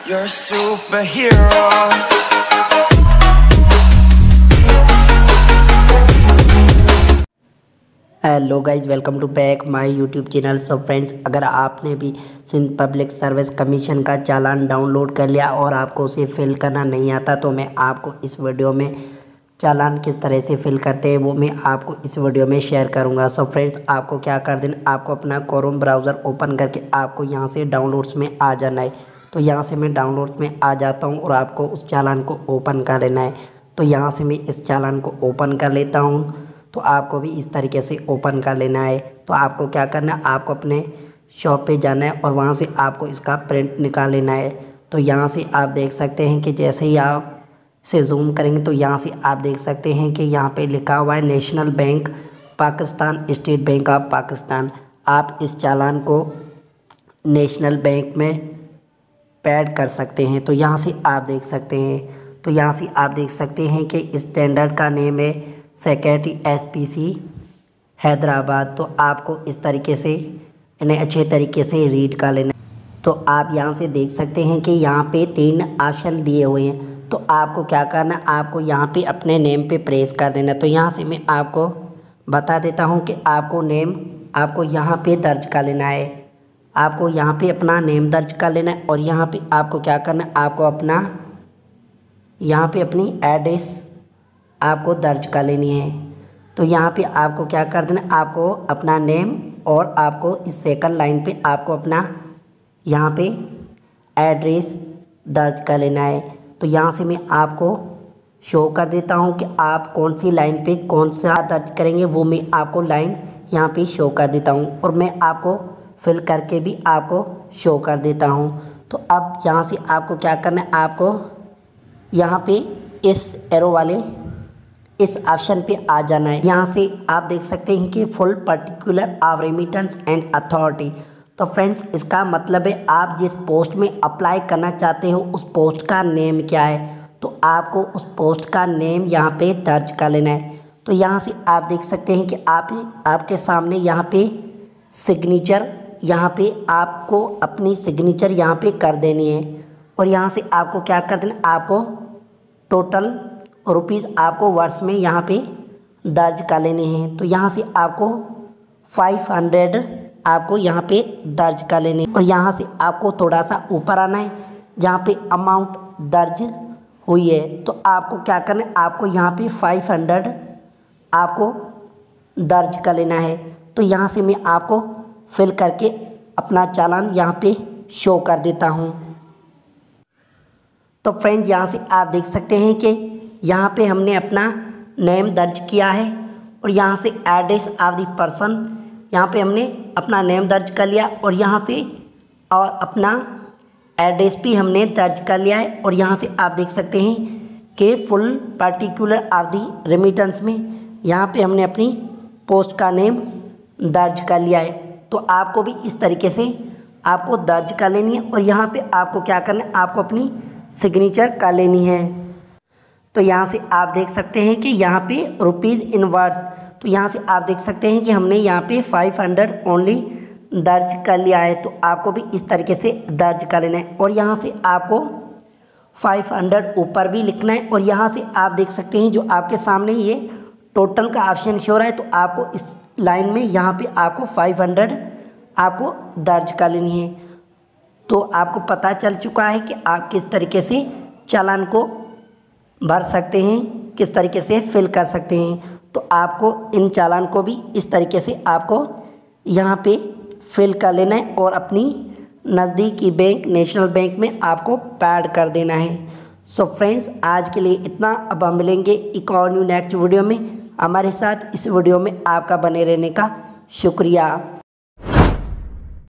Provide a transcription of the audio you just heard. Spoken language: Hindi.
You're a superhero. Hello guys, welcome to back my YouTube channel. So friends, अगर आपने भी सिंध पब्लिक सर्विस कमीशन का चालान डाउनलोड कर लिया और आपको उसे फिल करना नहीं आता, तो मैं आपको इस वीडियो में चालान किस तरह से फिल करते हैं वो मैं आपको इस वीडियो में शेयर करूंगा। सो फ्रेंड्स, आपको क्या कर देना, आपको अपना क्रोम ब्राउज़र ओपन करके आपको यहाँ से डाउनलोड्स में आ जाना है। तो यहाँ से मैं डाउनलोड्स में आ जाता हूँ और आपको उस चालान को ओपन कर लेना है। तो यहाँ से मैं इस चालान को ओपन कर लेता हूँ। तो आपको भी इस तरीके से ओपन कर लेना है। तो आपको क्या करना है, आपको अपने शॉप पे जाना है और वहाँ से आपको इसका प्रिंट निकाल लेना है। तो यहाँ से आप देख सकते हैं कि जैसे ही आप से जूम करेंगे तो यहाँ से आप देख सकते हैं कि यहाँ पे लिखा हुआ है national bank Pakistan, state bank of Pakistan. आप इस चालान को नेशनल बैंक में पैड कर सकते हैं। तो यहाँ से आप देख सकते हैं, तो यहाँ से आप देख सकते हैं कि स्टैंडर्ड का नेम है सेक्रेटरी SPC हैदराबाद। तो आपको इस तरीके से इन्हें अच्छे तरीके से रीड कर लेना। तो आप यहाँ से देख सकते हैं कि यहाँ पे 3 ऑप्शन दिए हुए हैं। तो आपको क्या करना, आपको यहाँ पे अपने नेम पे प्रेस कर देना। तो यहाँ से मैं आपको बता देता हूँ कि आपको नेम आपको यहाँ पे दर्ज कर लेना है। आपको यहाँ पे अपना नेम दर्ज कर लेना है और यहाँ पे आपको क्या करना है, आपको अपना यहाँ पे अपनी एड्रेस आपको दर्ज कर लेनी है। तो यहाँ पे आपको क्या कर देना, आपको अपना नेम और आपको इस सेकंड लाइन पे आपको अपना यहाँ पे एड्रेस दर्ज कर लेना है। तो यहाँ से मैं आपको शो कर देता हूँ कि आप कौन सी लाइन पे कौन सा दर्ज करेंगे, वो मैं आपको लाइन यहाँ पे शो कर देता हूँ और मैं आपको फिल करके भी आपको शो कर देता हूँ। तो अब यहाँ से आपको क्या करना है, आपको यहाँ पे इस एरो वाले इस ऑप्शन पे आ जाना है। यहाँ से आप देख सकते हैं कि full particular of remittance and authority. तो फ्रेंड्स, इसका मतलब है आप जिस पोस्ट में अप्लाई करना चाहते हो उस पोस्ट का नेम क्या है। तो आपको उस पोस्ट का नेम यहाँ पे दर्ज कर लेना है। तो यहाँ से आप देख सकते हैं कि आपके सामने यहाँ पे सिग्नेचर, यहाँ पे आपको अपनी सिग्नेचर यहाँ पे कर देनी है। और यहाँ से आपको क्या कर देना, आपको टोटल रुपीज़ आपको वर्ष में यहाँ पे दर्ज कर लेने हैं। तो यहाँ से आपको 500 आपको यहाँ पे दर्ज कर लेने और यहाँ से आपको थोड़ा सा ऊपर आना है जहाँ पे अमाउंट दर्ज हुई है। तो आपको क्या करना है, आपको यहाँ पे 500 आपको दर्ज कर लेना है। तो यहाँ से मैं आपको फिल करके अपना चालान यहाँ पे शो कर देता हूँ। तो फ्रेंड्स, यहाँ से आप देख सकते हैं कि यहाँ पे हमने अपना नेम दर्ज किया है और यहाँ से एड्रेस ऑफ द पर्सन, यहाँ पे हमने अपना नेम दर्ज कर लिया और यहाँ से और अपना एड्रेस भी हमने दर्ज कर लिया है। और यहाँ से आप देख सकते हैं कि full particular of the remittance में यहाँ पे हमने अपनी पोस्ट का नेम दर्ज कर लिया है। तो आपको भी इस तरीके से आपको दर्ज कर लेनी है और यहाँ पे आपको क्या करना है, आपको अपनी सिग्नेचर कर लेनी है। तो यहाँ से आप देख सकते हैं कि यहाँ पे रुपीज़ इन वर्ड्स, तो यहाँ से आप देख सकते हैं कि हमने यहाँ पे 500 ओनली दर्ज कर लिया है। तो आपको भी इस तरीके से दर्ज कर लेना है और यहाँ से आपको 500 ऊपर भी लिखना है। और यहाँ से आप देख सकते हैं जो आपके सामने ये टोटल का ऑप्शन शो रहा है, तो आपको इस लाइन में यहाँ पे आपको 500 आपको दर्ज कर लेनी है। तो आपको पता चल चुका है कि आप किस तरीके से चालान को भर सकते हैं, किस तरीके से फिल कर सकते हैं। तो आपको इन चालान को भी इस तरीके से आपको यहाँ पे फिल कर लेना है और अपनी नज़दीकी बैंक नेशनल बैंक में आपको पैड कर देना है। सो फ्रेंड्स, आज के लिए इतना। अब हम मिलेंगे एक और न्यू नेक्स्ट वीडियो में। हमारे साथ इस वीडियो में आपका बने रहने का शुक्रिया।